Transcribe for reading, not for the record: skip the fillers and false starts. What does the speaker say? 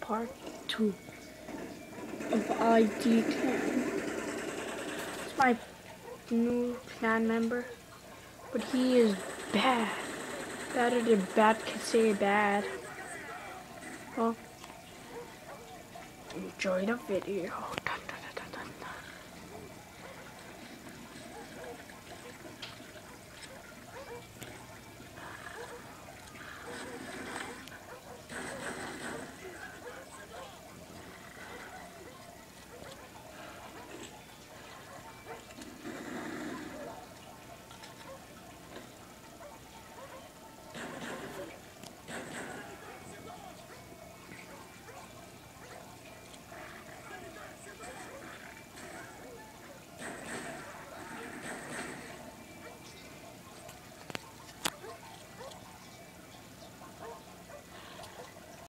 part 2 of ID Clan. It's my new clan member, but he is bad. Better than bad can say bad. Well, enjoy the video. Dun, dun.